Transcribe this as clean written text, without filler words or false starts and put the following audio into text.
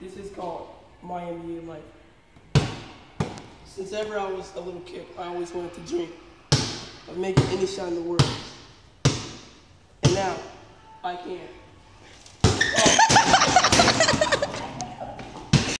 This is called my NBA life. Since ever I was a little kid, I always wanted to dream of making any shot in the world. And now, I can.